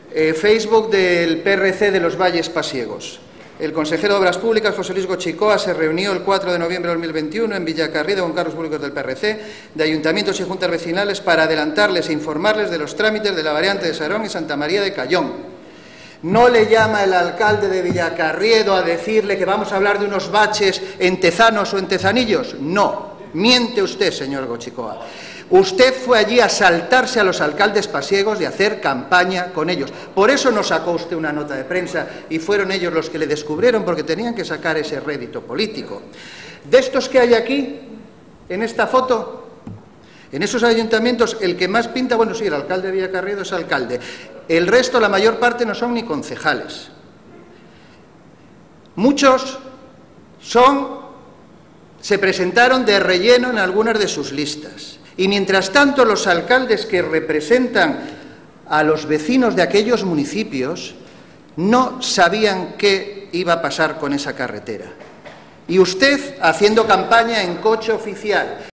Facebook del PRC de los Valles Pasiegos. El consejero de Obras Públicas, José Luis Gochicoa, se reunió el 4 de noviembre de 2021 en Villacarriedo con cargos públicos del PRC, de ayuntamientos y juntas vecinales para adelantarles e informarles de los trámites de la variante de Sarón y Santa María de Cayón. No le llama el alcalde de Villacarriedo a decirle que vamos a hablar de unos baches en Tezanos o en Tezanillos. No, miente usted, señor Gochicoa. Usted fue allí a saltarse a los alcaldes pasiegos y a hacer campaña con ellos. Por eso no sacó usted una nota de prensa y fueron ellos los que le descubrieron, porque tenían que sacar ese rédito político. De estos que hay aquí, en esta foto, en esos ayuntamientos, el que más pinta, bueno, sí, el alcalde de Villacarriedo es alcalde. El resto, la mayor parte, no son ni concejales. Muchos se presentaron de relleno en algunas de sus listas. Y mientras tanto, los alcaldes que representan a los vecinos de aquellos municipios no sabían qué iba a pasar con esa carretera. Y usted haciendo campaña en coche oficial.